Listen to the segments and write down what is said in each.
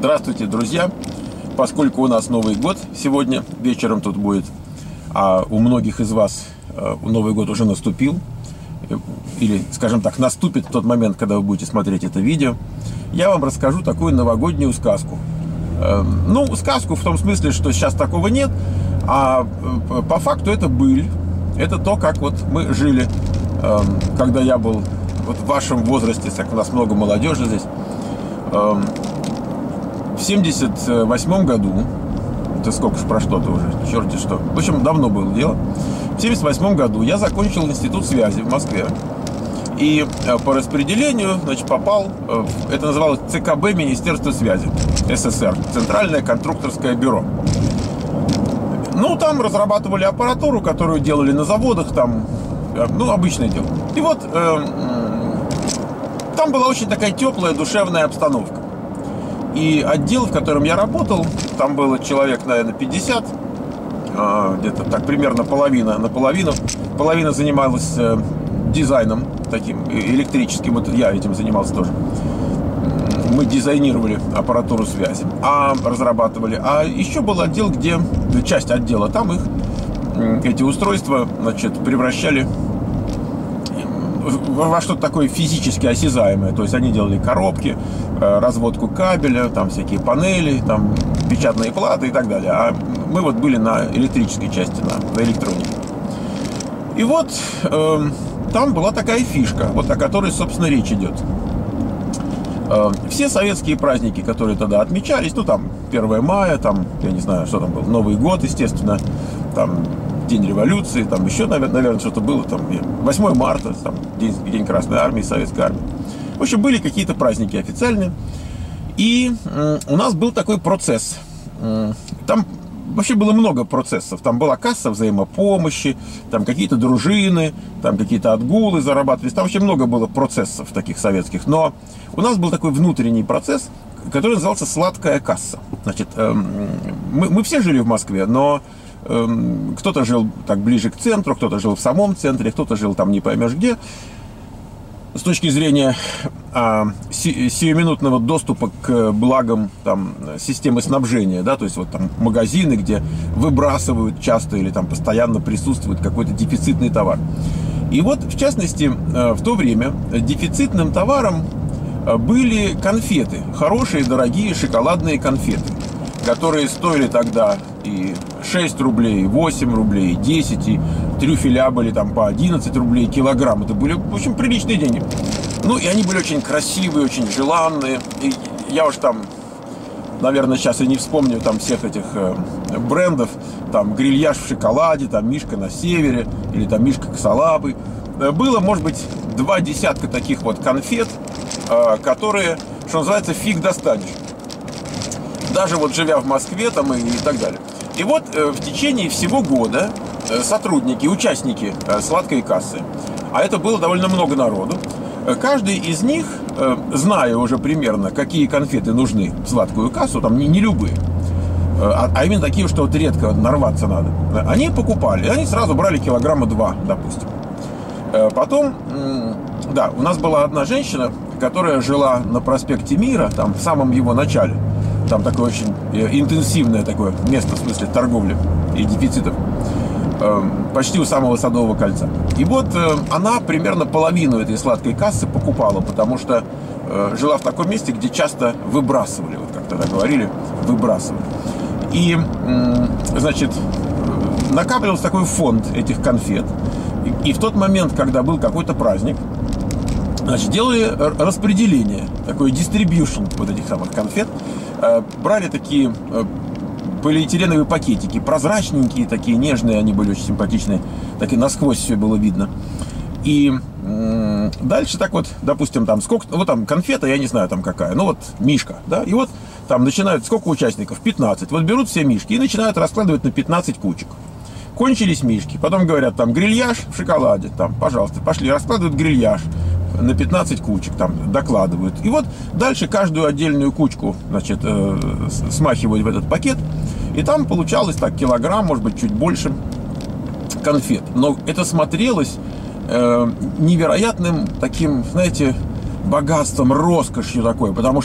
Здравствуйте, друзья! Поскольку у нас Новый год сегодня вечером тут будет, а у многих из вас Новый год уже наступил, или, скажем так, наступит в тот момент, когда вы будете смотреть это видео, я вам расскажу такую новогоднюю сказку. Ну, сказку в том смысле, что сейчас такого нет, а по факту это быль. Это то, как вот мы жили, когда я был вот в вашем возрасте, так у нас много молодежи здесь. В 78 году, это сколько ж прошло-то уже, черти что. В общем, давно было дело. В 78 году я закончил институт связи в Москве. И по распределению, значит, попал, это называлось ЦКБ Министерства связи СССР, Центральное конструкторское бюро. Ну, там разрабатывали аппаратуру, которую делали на заводах, там, ну, обычное дело. И вот там была очень такая теплая, душевная обстановка. И отдел, в котором я работал, там было человек, наверное, 50, где-то так примерно половина на половину. Половина занималась дизайном таким электрическим, вот я этим занимался тоже. Мы дизайнировали аппаратуру связи, разрабатывали. А еще был отдел, где часть отдела, там эти устройства, значит, превращали во что-то такое физически осязаемое. То есть они делали коробки, разводку кабеля, там всякие панели, там печатные платы и так далее. А мы вот были на электрической части, на электронике. И вот там была такая фишка, вот о которой, собственно, речь идет. Все советские праздники, которые тогда отмечались, ну там 1 мая, там, я не знаю, что там был, Новый год, естественно, там День революции, там еще, наверное, что-то было, там 8 марта, там, День Красной Армии, Советской Армии. В общем, были какие-то праздники официальные. И у нас был такой процесс. Там вообще было много процессов. Там была касса взаимопомощи, там какие-то дружины, там какие-то отгулы зарабатывались. Там вообще много было процессов таких советских. Но у нас был такой внутренний процесс, который назывался «Сладкая касса». Значит, мы все жили в Москве, но кто-то жил так ближе к центру, кто-то жил в самом центре, кто-то жил там не поймешь где. С точки зрения сиюминутного доступа к благам там, системы снабжения, да, то есть вот там магазины, где выбрасывают часто или там постоянно присутствует какой-то дефицитный товар. И вот, в частности, в то время дефицитным товаром были конфеты, хорошие, дорогие шоколадные конфеты, которые стоили тогда и 6 рублей, и 8 рублей, и 10, и трюфеля были там по 11 рублей килограмм. Это были, в общем, приличные деньги. Ну, и они были очень красивые, очень желанные. И я уж там, наверное, сейчас и не вспомню там всех этих брендов. Там грильяж в шоколаде, там Мишка на севере, или там Мишка косолапый. Было, может быть, 2 десятка таких вот конфет, которые, что называется, фиг достанешь. Даже вот живя в Москве там и так далее. И вот в течение всего года сотрудники, участники сладкой кассы, а это было довольно много народу, каждый из них, зная уже примерно, какие конфеты нужны в сладкую кассу, там не любые, а именно такие, что вот редко нарваться надо, они покупали, они сразу брали килограмма 2, допустим. Потом, да, у нас была одна женщина, которая жила на проспекте Мира, там в самом его начале. Там такое очень интенсивное такое место, в смысле торговли и дефицитов, почти у самого Садового кольца. И вот она примерно половину этой сладкой кассы покупала, потому что жила в таком месте, где часто выбрасывали, вот как тогда говорили, выбрасывали. И, значит, накапливался такой фонд этих конфет. И в тот момент, когда был какой-то праздник, значит, делали распределение, такой distribution вот этих самых конфет. Брали такие полиэтиленовые пакетики, прозрачненькие, такие нежные, они были очень симпатичные, так и насквозь все было видно. И дальше так вот, допустим, там сколько, вот там конфета, я не знаю там какая, ну вот мишка, да, и вот там начинают, сколько участников? 15. Вот берут все мишки и начинают раскладывать на 15 кучек. Кончились мишки, потом говорят, там грильяж в шоколаде, там, пожалуйста, пошли, раскладывают грильяж на 15 кучек, там, докладывают. И вот дальше каждую отдельную кучку, значит, смахивают в этот пакет, и там получалось так килограмм, может быть, чуть больше конфет. Но это смотрелось невероятным таким, знаете, богатством, роскошью такой, потому что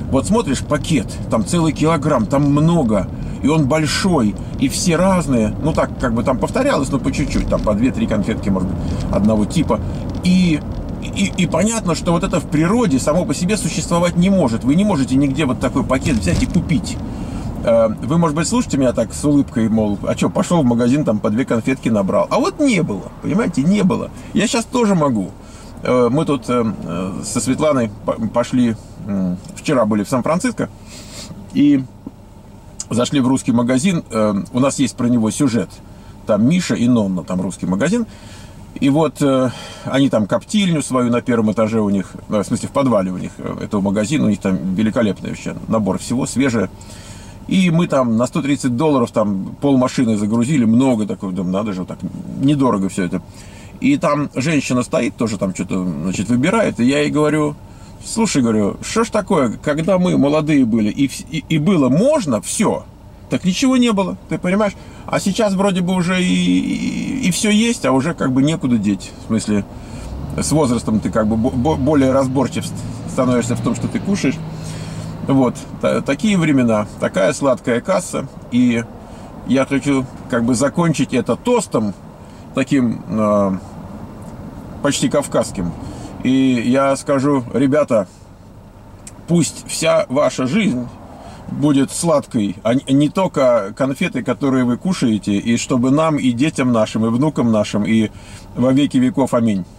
Вот смотришь пакет, там целый килограмм, там много, и он большой, и все разные, ну так, как бы там повторялось, но по чуть-чуть, там по 2-3 конфетки, может быть, одного типа. И понятно, что вот это в природе само по себе существовать не может. Вы не можете нигде вот такой пакет взять и купить. Вы, может быть, слушаете меня так с улыбкой, мол, а что, пошел в магазин, там по 2 конфетки набрал. А вот не было, понимаете, не было. Я сейчас тоже могу. Мы тут со Светланой пошли, вчера были в Сан-Франциско, и зашли в русский магазин. У нас есть про него сюжет. Там Миша и Нонна, там русский магазин. И вот они там коптильню свою на первом этаже у них, в смысле в подвале у них этого магазина, у них там великолепный вообще набор всего, свежее. И мы там на $130 там полмашины загрузили, много такого, думаю, надо же, так недорого все это. И там женщина стоит, тоже там что-то, значит, выбирает, и я ей говорю, слушай, говорю, что ж такое, когда мы молодые были, и было можно все, так ничего не было, ты понимаешь? А сейчас вроде бы уже и все есть, а уже как бы некуда деть. В смысле, с возрастом ты как бы более разборчив становишься в том, что ты кушаешь. Вот, такие времена, такая сладкая касса. И я хочу как бы закончить это тостом, таким почти кавказским. И я скажу, ребята, пусть вся ваша жизнь будет сладкой, а не только конфеты, которые вы кушаете, и чтобы нам, и детям нашим, и внукам нашим, и во веки веков, аминь.